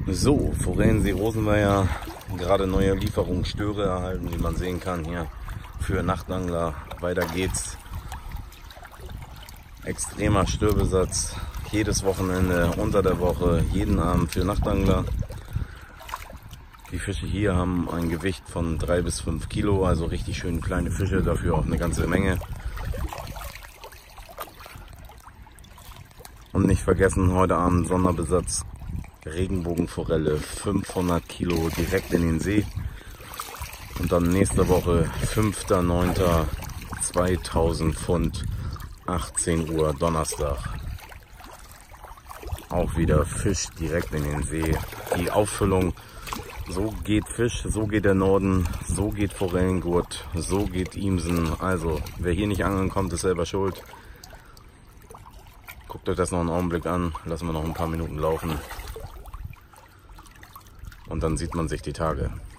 So, Forellensee Rosenweiher, gerade neue Lieferung Störe erhalten, wie man sehen kann hier für Nachtangler. Weiter geht's. Extremer Störbesatz, jedes Wochenende, unter der Woche, jeden Abend für Nachtangler. Die Fische hier haben ein Gewicht von 3 bis 5 Kilo, also richtig schön kleine Fische, dafür auch eine ganze Menge. Und nicht vergessen, heute Abend Sonderbesatz. Regenbogenforelle, 500 Kilo direkt in den See. Und dann nächste Woche, 5.9., 2000 Pfund, 18 Uhr Donnerstag. Auch wieder Fisch direkt in den See. Die Auffüllung, so geht Fisch, so geht der Norden, so geht Forellengurt, so geht Iemsen. Also, wer hier nicht angeln kommt, ist selber schuld. Guckt euch das noch einen Augenblick an, lassen wir noch ein paar Minuten laufen. Und dann sieht man sich die Tage.